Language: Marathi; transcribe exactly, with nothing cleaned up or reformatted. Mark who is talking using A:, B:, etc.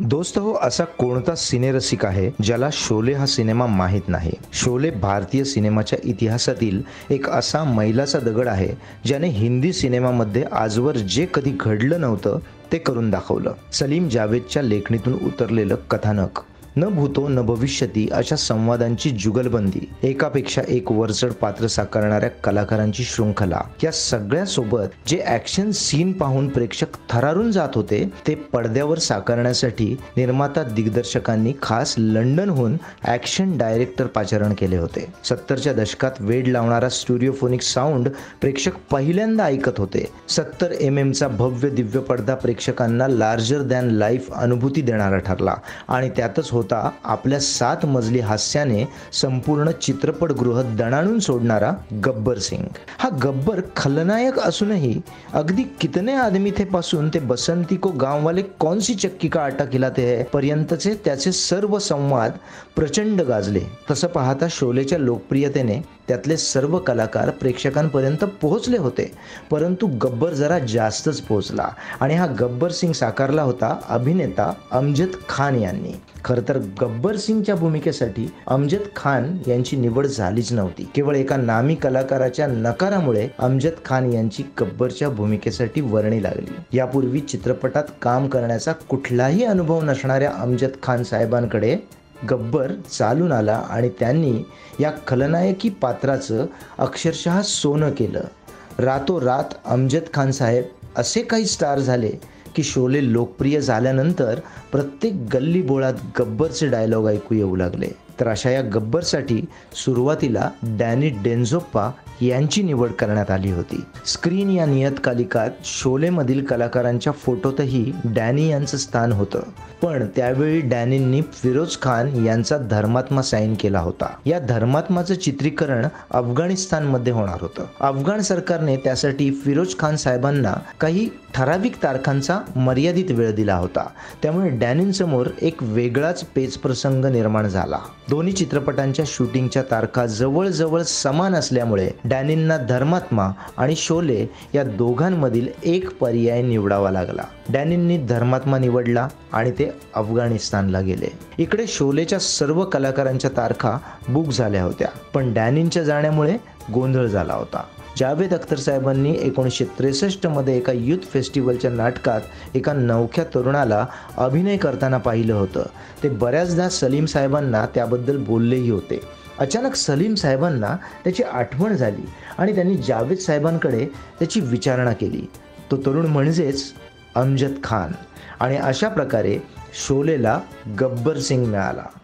A: दोस्त हो, असा कोणता सिनेरसिक आहे ज्याला शोले हा सिनेमा माहीत नाही. शोले भारतीय सिनेमाच्या इतिहासातील एक असा मैलाचा दगड आहे ज्याने हिंदी सिनेमामध्ये आजवर जे कधी घडलं नव्हतं ते करून दाखवलं. सलीम जावेदच्या लेखणीतून उतरलेलं कथानक, न भूतो न भविष्यती अशा संवादांची जुगलबंदी, एकापेक्षा एक वरचढ पात्र साकारणाऱ्या कलाकारांची शृंखला, या सगळ्यासोबत जे ॲक्शन सीन पाहून प्रेक्षक थरारून जात होते ते पडद्यावर साकारण्यासाठी निर्माता दिग्दर्शकांनी खास लंडनहून ॲक्शन डायरेक्टर पाचारण केले होते. सत्तरच्या दशकात वेड लावणारा स्टुडिओफोनिक साऊंड प्रेक्षक पहिल्यांदा ऐकत होते. सत्तर एम एमचा भव्य दिव्य पडदा प्रेक्षकांना लार्जर दॅन लाईफ अनुभूती देणारा ठरला आणि त्यातच होता आपल्या सात मजली हास्याने संपूर्ण चित्रपटगृह दणाणून सोडणारा गब्बर सिंग. हा गब्बर खलनायक असूनही अगदी कितने आदमी थे पासून ते बसंती को गांव वाले कौन सी चक्की का आटा खिलाते है पर्यंतचे त्याचे सर्व संवाद प्रचंड गाजले. तसं पाहता शोलेच्या लोकप्रियतेने त्यातले सर्व कलाकार प्रेक्षकांपर्यंत पोहोचले होते, परंतु गब्बर जरा जास्तच पोहोचला आणि हा गब्बर सिंग साकारला होता अभिनेता अमजद खान यांनी. खरं तर गब्बर सिंगच्या भूमिकेसाठी अमजद खान यांची निवड झालीच नव्हती. केवळ एका नामी कलाकाराच्या नकारामुळे अमजद खान यांची गब्बरच्या भूमिकेसाठी वर्णी लागली. यापूर्वी चित्रपटात काम करण्याचा कुठलाही अनुभव नसणाऱ्या अमजद खान साहेबांकडे गब्बर चालून आला आणि त्यांनी या खलनायकी पात्राचं अक्षरशः सोनं केलं. रातोरात अमजद खान साहेब असे काही स्टार झाले की शोले लोकप्रिय झाल्यानंतर प्रत्येक गल्ली बोळात गब्बरचे डायलॉग ऐकू येऊ लागले. तर अशा या गब्बरसाठी सुरुवातीला डॅनी डेंझोप्पा यांची निवड करण्यात आली होती. स्क्रीन या नियतकालिकात शोलेमधील कलाकारांच्या फोटोतही डॅनी यांचं स्थान होतं, पण त्यावेळी डॅनींनी फिरोज खान यांचा धर्मात्मा साईन केला होता. या धर्मात्माचं चित्रीकरण अफगाणिस्तानमध्ये होणार होतं. अफगाण सरकारने त्यासाठी फिरोज खान साहेबांना काही ठराविक तारखांचा मर्यादित वेळ दिला होता, त्यामुळे डॅनींसमोर एक वेगळाच पेच प्रसंग निर्माण झाला. दोन्ही चित्रपटांच्या शूटिंगच्या तारखा जवळजवळ समान असल्यामुळे डॅनींना धर्मात्मा आणि शोले या दोघांमधील एक पर्याय निवडावा लागला. डॅनींनी धर्मात्मा निवडला आणि ते अफगाणिस्तानला गेले. इकडे शोलेच्या सर्व कलाकारांच्या तारखा बुक झाल्या होत्या, पण डॅनींच्या जाण्यामुळे गोंधळ झाला होता. जावेद अख्तर साहेबांनी एकोणीसशे त्रेसष्ट मध्ये एका युथ फेस्टिवलच्या नाटकात एका नवख्या तरुणाला अभिनय करताना पाहिलं होतं. ते बऱ्याचदा सलीम साहेबांना त्याबद्दल बोललेही होते. अचानक सलीम साहेबांना त्याची आठवण झाली आणि त्यांनी जावेद साहेबांकडे त्याची विचारणा केली. तो तरुण म्हणजेच अमजद खान. आणि अशा प्रकारे शोलेला गब्बर सिंग मिळाला.